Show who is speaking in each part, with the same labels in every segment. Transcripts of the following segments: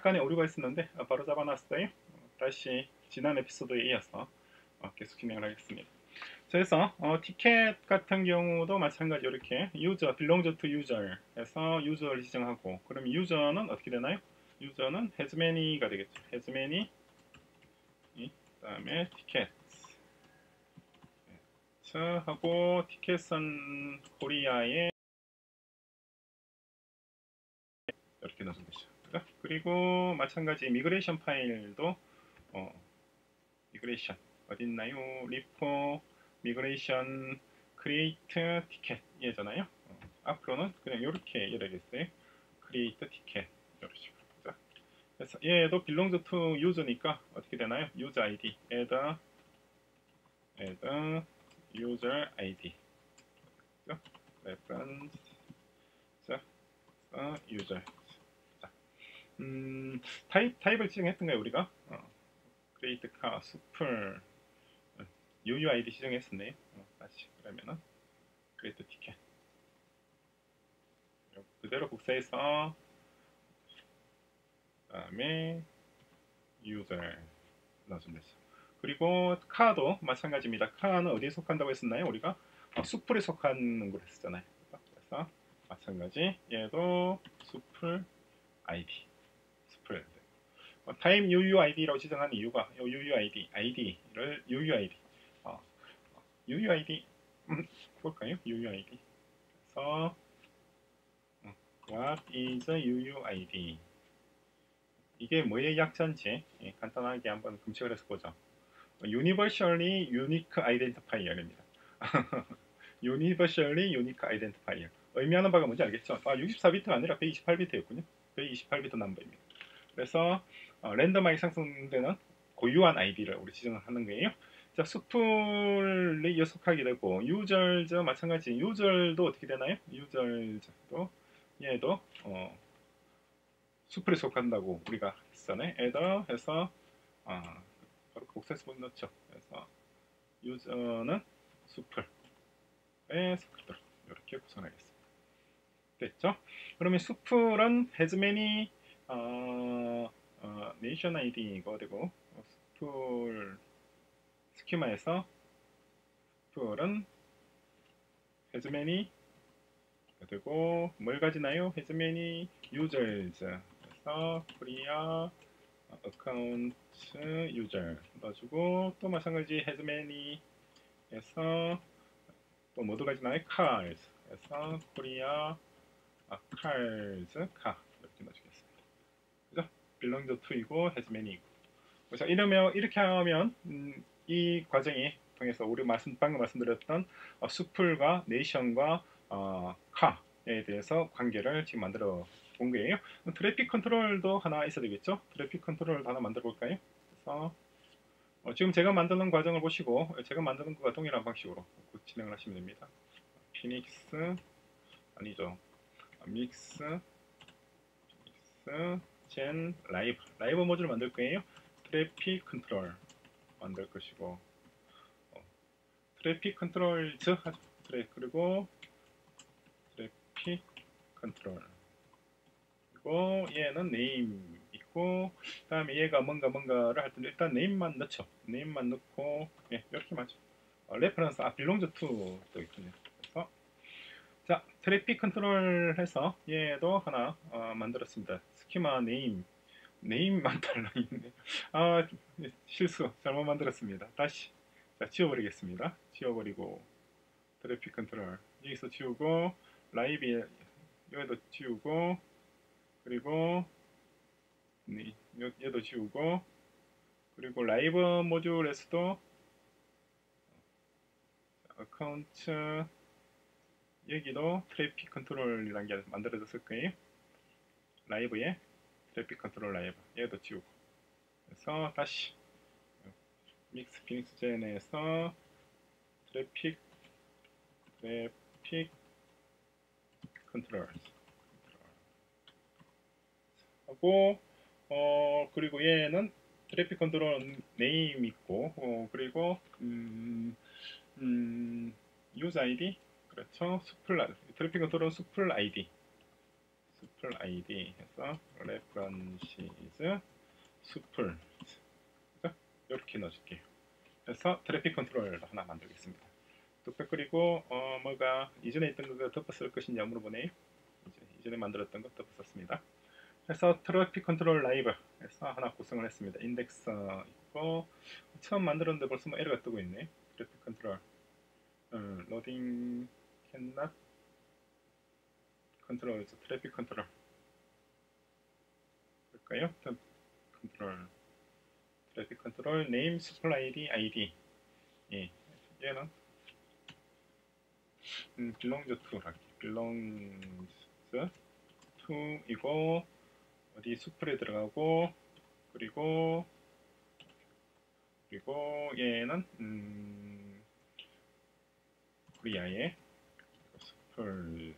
Speaker 1: 약간의 오류가 있었는데 바로 잡아놨어요. 다시 지난 에피소드에 이어서 계속 진행을 하겠습니다. 그래서 티켓 같은 경우도 마찬가지 이렇게 유저, belongs to user 해서 유저를 지정하고, 그럼 유저는 어떻게 되나요? 유저는 has many가 되겠죠. has many, 그 다음에 티켓 하고, 티켓은 코리아에 이렇게 넣어주면 되죠. 그리고 마찬가지 미그레이션 파일도 미그레이션 어디 있나요? 리포 미그레이션 크리에이트 티켓 얘잖아요. 앞으로는 그냥 이렇게 이래야겠어요. 크리에이트 티켓 이런 식으로. 자, 그래서 얘도 belongs to user니까 어떻게 되나요? user id add user id reference user. 자, 타입을 지정했던가요 우리가? create car super UUID 지정했었네요. 다시 그러면은 create 티켓 그대로 복사해서 그다음에 user 넣어주면 되죠. 그리고 카도 마찬가지입니다. 카는 어디에 속한다고 했었나요? 우리가 수풀에 속하는 걸 했었잖아요. 그래서 마찬가지 얘도 수풀 ID 수풀 타임 UUID라고 지정한 이유가 UUID ID를 UUID UUID 볼까요? UUID 그래서 What is UUID? 이게 뭐의 약자인지 간단하게 한번 검색을 해서 보죠. Universally Unique Identifier입니다. Universally Unique Identifier. 의미하는 바가 뭔지 알겠죠? 64비트가 아니라 128비트였군요. 128비트 넘버입니다. 그래서 랜덤하게 생성되는 고유한 아이디를 우리 지정하는 거예요. 자, 수풀이予測하게 되고, 유저도 마찬가지. 유저도 어떻게 되나요? 유저도 얘도 수풀에 속한다고 우리가 했잖아요. 에더 해서 바로 복사해서 못 넣죠. 그래서 유저는 수풀에 속하도록 이렇게 구성하겠습니다. 됐죠? 그러면 수풀은 has many nation ID 이거 되고, 수풀 스키마에서 수풀은 has many 되고, 뭘 가지나요? has many users. 그래서 코리아 어카운트 유저 넣어주고, 또 마찬가지 has many 에서 또 모두 가지나요? cars. 그래서 코리아 cars 카 이렇게 넣어주겠습니다. 그죠? belongs to이고 has many이고. 그래서 이렇게 하면 이 과정이 통해서 우리 방금 말씀드렸던 수풀과 네이션과 카에 대해서 관계를 지금 만들어 본 거예요. 트래픽 컨트롤도 하나 있어야 되겠죠? 트래픽 컨트롤도 하나 만들어 볼까요? 그래서 지금 제가 만드는 과정을 보시고 제가 만드는 것과 동일한 방식으로 진행을 하시면 됩니다. 피닉스 아니죠. 믹스 젠 라이브 모듈 만들 거예요. 트래픽 컨트롤 만들 것이고, 트래픽 컨트롤 하죠. 그리고 트래픽 컨트롤, 그리고 얘는 네임 있고, 그 다음에 얘가 뭔가를 할 텐데 일단 네임만 넣죠. 네임만 넣고 이렇게 맞죠. 레퍼런스 belongs to도 있군요. 그래서 자, 트래픽 컨트롤 해서 얘도 하나 만들었습니다. 스키마 네임만 달라있네. 실수 잘못 만들었습니다. 다시 지워버리겠습니다. 지워버리고 트래픽 컨트롤 여기서 지우고, 라이브 여기도 지우고, 그리고 얘도 지우고, 그리고 라이브 모듈에서도 어카운트 여기도 트래픽 컨트롤이라는 게 만들어졌을 거예요. 라이브에 트래픽 컨트롤 라이브 얘도 지우고, 그래서 다시 믹스 피닉스 젠에서 트래픽 컨트롤 하고, 그리고 얘는 트래픽 컨트롤 네임 있고, 그리고 유저 아이디 그렇죠. 트래픽 컨트롤 수플 아이디 숲을 id 해서 레퍼런시즈 숲을 이렇게 넣어줄게요. 그래서 트래픽 컨트롤 하나 만들겠습니다. 뚝배 끓이고 뭐가 이전에 있던 거 덮어 쓸 것이냐 물어보네요. 이전에 만들었던 거 덮어 썼습니다. 그래서 트래픽 컨트롤 라이브 해서 하나 구성을 했습니다. 인덱스 있고 처음 만들었는데 벌써 뭐 에러가 뜨고 있네. 트래픽 컨트롤 로딩 cannot 컨트롤 트래픽 컨트롤 볼까요? 컨트롤 트래픽 컨트롤 네임 스플라이디 아이디 예, 얘는 belongs to belongs to 이고 어디 수풀에 들어가고 그리고 얘는 코리아의 수풀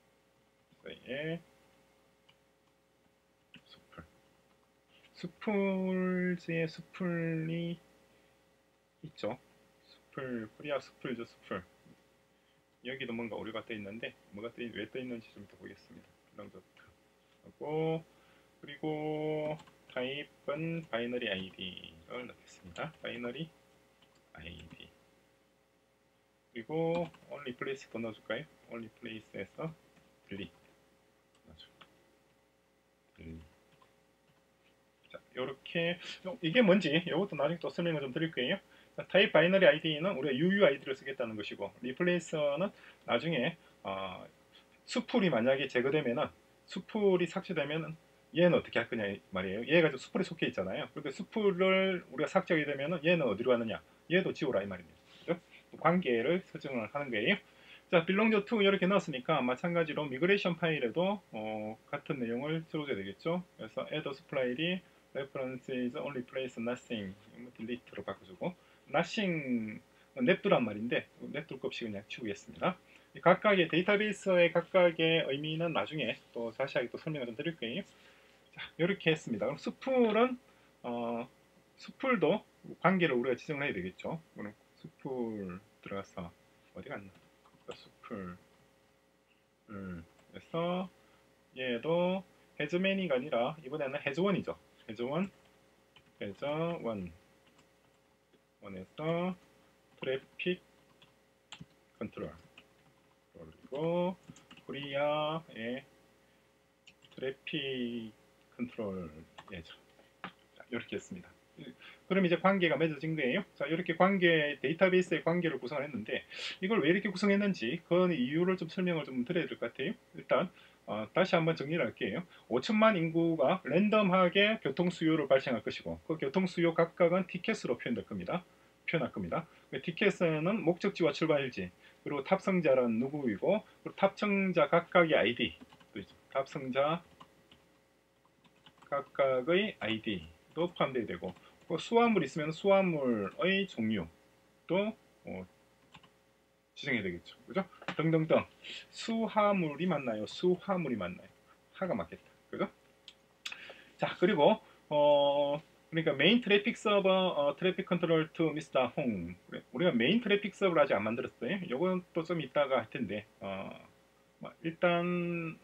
Speaker 1: 수풀즈의 수풀이 있죠. 수풀 코리아 수풀즈 수풀 여기도 뭔가 오류가 떠 있는데 왜 떠 있는지 좀 더 보겠습니다. belongs to 하고 그리고 타입은 바이너리 id를 넣겠습니다. 바이너리 id 그리고 only place 더 넣어줄까요? only place에서 delete 넣어줘. 자, 요렇게 이게 뭔지 이것도 나중에 또 설명을 좀 드릴 거예요. 자, 타입 바이너리 id는 우리가 UUID를 쓰겠다는 것이고 replace는 나중에 수풀이 만약에 제거되면은 수풀이 삭제되면은 얘는 어떻게 할 거냐 말이에요. 얘가 좀 수풀에 속해 있잖아요. 그런데 수풀을 우리가 삭제하게 되면은 얘는 어디로 가느냐? 얘도 지우라 이 말입니다. 그죠? 관계를 설정을 하는 거예요. 자, belong to 이렇게 넣었으니까 마찬가지로 미그레이션 파일에도 같은 내용을 적어줘야 되겠죠. 그래서 add supply이 references only place nothing delete로 바꿔주고 nothing 냅두란 말인데 냅둘 것 없이 그냥 치우겠습니다. 각각의 데이터베이스의 각각의 의미는 나중에 또 자세하게 또 설명을 좀 드릴 거예요. 자, 이렇게 했습니다. 그럼 수풀은 수풀도 관계를 우리가 지정을 해야 되겠죠. 그럼 수풀 들어가서 어디 갔나? 수풀 그래서 얘도 has many가 아니라 이번에는 has one이죠. has one 원에서 트래픽 컨트롤 그리고 코리아의 트래픽 컨트롤 예죠. 이렇게 했습니다. 그럼 이제 관계가 맺어진 거예요. 자, 이렇게 데이터베이스의 관계를 구성을 했는데 이걸 왜 이렇게 구성했는지 그 이유를 좀 설명을 좀 드려야 될 것 같아요. 일단 다시 한번 정리를 할게요. 5천만 인구가 랜덤하게 교통 수요를 발생할 것이고 그 교통 수요 각각은 티켓으로 표현할 겁니다. 티켓은 목적지와 출발지 그리고 탑승자는 누구이고 그리고 탑승자 각각의 아이디 탑승자 각각의 아이디도 포함되어야 되고 수화물 있으면 수화물의 종류도 지정해야 되겠죠. 그죠? 등등등. 수화물이 맞나요? 수화물이 맞나요? 하가 맞겠다. 그죠? 자, 그리고 그러니까 메인 트래픽 서버 트래픽 컨트롤 투 미스터 홍. 우리가 메인 트래픽 서버를 아직 안 만들었어요. 요건 또 좀 이따가 할 텐데 일단은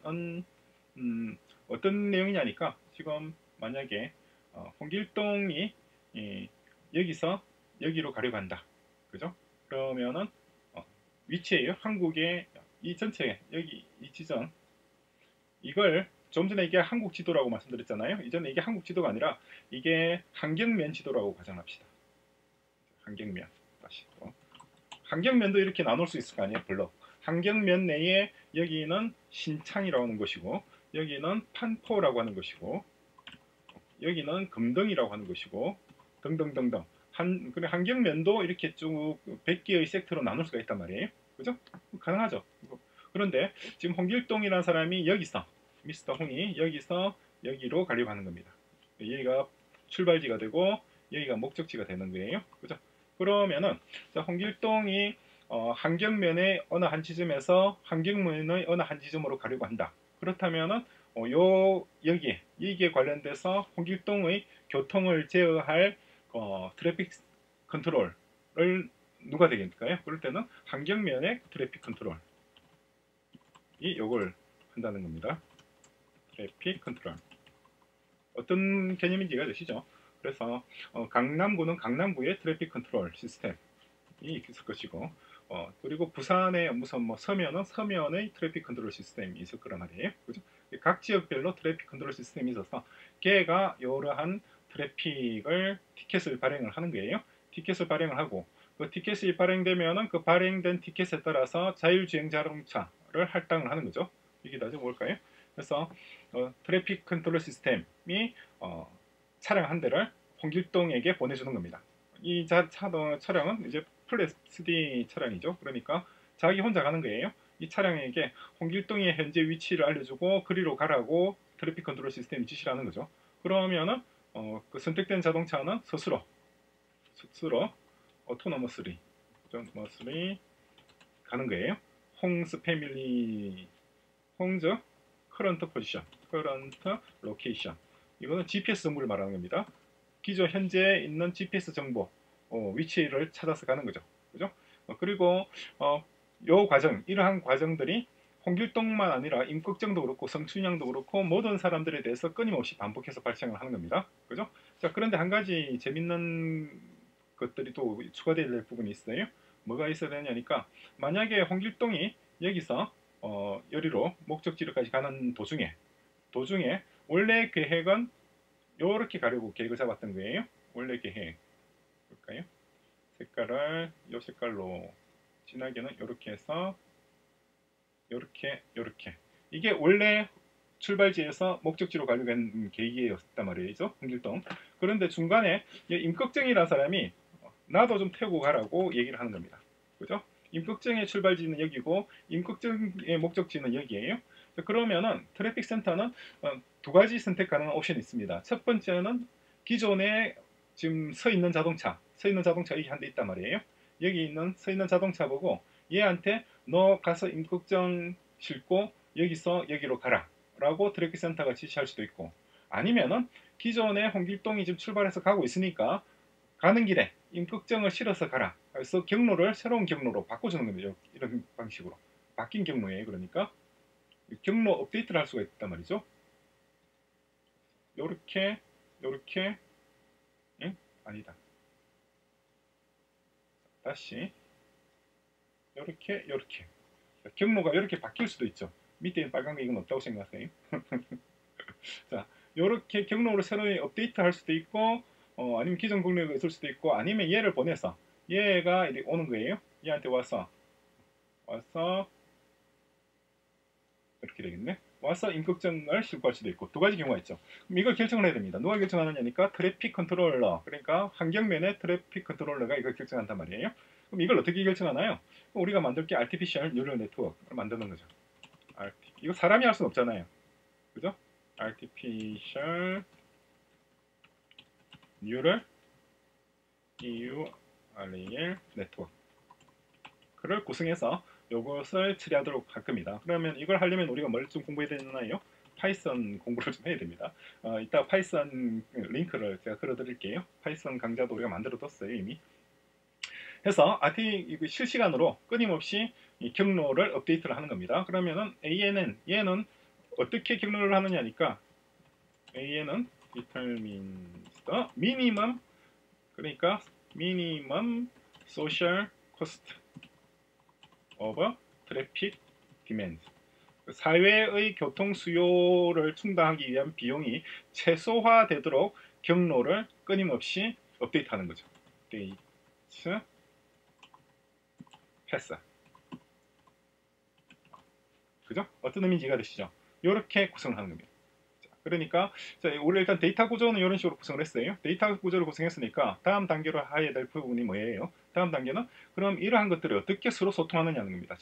Speaker 1: 어떤 내용이냐니까 지금 만약에 홍길동이 여기서 여기로 가려고 한다. 그죠? 그러면은 위치에요. 한국의 이 전체 여기 이 지점 이걸 좀 전에 이게 한국 지도라고 말씀드렸잖아요. 이전에 이게 한국 지도가 아니라 이게 환경면 지도라고 가정합시다. 환경면 다시 또 환경면도 이렇게 나눌 수 있을 거 아니에요. 블록 환경면 내에 여기는 신창이라고 하는 것이고 여기는 판포라고 하는 것이고 여기는 금등이라고 하는 것이고 등등등등 환경면도 이렇게 쭉 100개의 섹터로 나눌 수가 있단 말이에요. 그죠? 가능하죠. 그런데 지금 홍길동이라는 사람이 여기서 미스터 홍이 여기서 여기로 가려고 하는 겁니다. 여기가 출발지가 되고 여기가 목적지가 되는 거예요. 그죠? 그러면은 자, 홍길동이 환경면의 어느 한 지점에서 환경면의 어느 한 지점으로 가려고 한다. 그렇다면은 여기에 관련돼서 홍길동의 교통을 제어할 트래픽 컨트롤을 누가 되겠을까요? 그럴 때는 환경면의 트래픽 컨트롤이 요걸 한다는 겁니다. 트래픽 컨트롤. 어떤 개념인지 이해가 되시죠? 그래서 강남구는 강남구의 트래픽 컨트롤 시스템이 있을 것이고, 그리고 부산의 무슨 뭐 서면은 서면의 트래픽 컨트롤 시스템이 있을 거란 말이에요. 그죠? 각 지역별로 트래픽 컨트롤 시스템이 있어서 걔가 이러한 트래픽을 티켓을 발행을 하는 거예요. 티켓을 발행을 하고 그 티켓이 발행되면은 그 발행된 티켓에 따라서 자율주행 자동차를 할당을 하는 거죠. 이게 나중에 뭘까요? 그래서 트래픽 컨트롤 시스템이 차량 한 대를 홍길동에게 보내주는 겁니다. 이 차량은 이제 풀 SD 차량이죠. 그러니까 자기 혼자 가는 거예요. 이 차량에게 홍길동의 현재 위치를 알려주고 그리로 가라고 트래픽 컨트롤 시스템이 지시를 하는 거죠. 그러면은 그 선택된 자동차는 스스로 오토노머스리 가는 거예요. 홍스 패밀리 홍즈 커런트 포지션, 커런트 로케이션. 이거는 GPS 정보를 말하는 겁니다. 기존 현재 있는 GPS 정보 위치를 찾아서 가는 거죠. 그죠? 그리고 요 과정, 이러한 과정들이 홍길동만 아니라 임꺽정도 그렇고 성춘향도 그렇고 모든 사람들에 대해서 끊임없이 반복해서 발생을 하는 겁니다. 그죠? 자, 그런데 한 가지 재밌는 것들이 또 추가되어야 될 부분이 있어요. 뭐가 있어야 되냐니까 만약에 홍길동이 여기서 여리로 목적지로까지 가는 도중에 원래 계획은 요렇게 가려고 계획을 잡았던 거예요. 원래 계획 볼까요? 색깔을 요 색깔로 진하게는 요렇게 해서 요렇게 이게 원래 출발지에서 목적지로 가려고 한 계획이었단 말이죠. 홍길동. 그런데 중간에 임꺽정이라는 사람이 나도 좀 태우고 가라고 얘기를 하는 겁니다. 그죠? 임꺽정의 출발지는 여기고 임꺽정의 목적지는 여기예요. 그러면은 트래픽 센터는 두 가지 선택 가능한 옵션이 있습니다. 첫 번째는 기존에 지금 서 있는 자동차 여기 한 대 있단 말이에요. 여기 있는 서 있는 자동차 보고 얘한테 너 가서 임꺽정 싣고 여기서 여기로 가라 라고 트래픽 센터가 지시할 수도 있고, 아니면은 기존에 홍길동이 지금 출발해서 가고 있으니까 가는 길에 임꺽정을 실어서 가라. 그래서 경로를 새로운 경로로 바꿔주는 겁니다. 이런 방식으로 바뀐 경로에 그러니까 경로 업데이트를 할 수가 있단 말이죠. 요렇게 응? 아니다. 다시 요렇게 경로가 이렇게 바뀔 수도 있죠. 밑에 빨간 게 이건 없다고 생각하세요. 자, 요렇게 경로를 새로 업데이트 할 수도 있고 아니면 기존 경로가 있을 수도 있고, 아니면 얘를 보내서 얘가 이렇게 오는 거예요. 얘한테 와서 이렇게 되겠네. 와서 임꺽정을 싣고할 수도 있고, 두 가지 경우가 있죠. 그럼 이걸 결정을 해야 됩니다. 누가 결정하느냐니까 트래픽 컨트롤러, 그러니까 환경면의 트래픽 컨트롤러가 이걸 결정한단 말이에요. 그럼 이걸 어떻게 결정하나요? 우리가 만들 게 artificial neural network를 만드는 거죠. 이거 사람이 할 수는 없잖아요. 그죠? artificial neural 네트워크를 구성해서 이것을 처리하도록 할 겁니다. 그러면 이걸 하려면 우리가 뭘 좀 공부해야 되나요? 파이썬 공부를 좀 해야 됩니다. 이따 파이썬 링크를 제가 걸어드릴게요. 파이썬 강좌도 우리가 만들어뒀어요 이미. 해서 실시간으로 끊임없이 이 경로를 업데이트를 하는 겁니다. 그러면은 얘는 어떻게 경로를 하느냐니까 AN은 determines the minimum, 그러니까 minimum social cost of traffic demand. 사회의 교통 수요를 충당하기 위한 비용이 최소화되도록 경로를 끊임없이 업데이트하는 거죠. 업데이트 패스. 그죠? 어떤 의미인지 이해가 되시죠? 이렇게 구성을 하는 겁니다. 그러니까 원래 일단 데이터 구조는 이런 식으로 구성을 했어요. 데이터 구조를 구성했으니까 다음 단계로 해야 될 부분이 뭐예요? 다음 단계는 그럼 이러한 것들이 어떻게 서로 소통하느냐는 겁니다.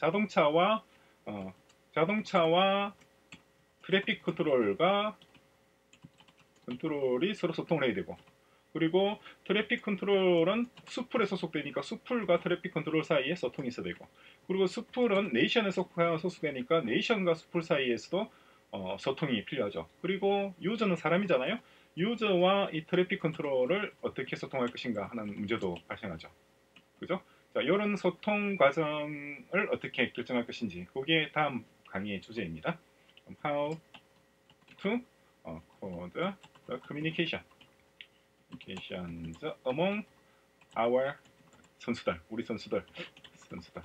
Speaker 1: 자동차와 트래픽 컨트롤이 서로 소통을 해야 되고, 그리고 트래픽 컨트롤은 수풀에 소속되니까 수풀과 트래픽 컨트롤 사이에 소통이 있어야 되고, 그리고 수풀은 네이션에 소속되니까 네이션과 수풀 사이에서도 소통이 필요하죠. 그리고 유저는 사람이잖아요. 유저와 이 트래픽 컨트롤을 어떻게 소통할 것인가 하는 문제도 발생하죠. 그죠? 자, 이런 소통 과정을 어떻게 결정할 것인지, 그게 다음 강의의 주제입니다. How to code the communications among our 선수들, 우리 선수들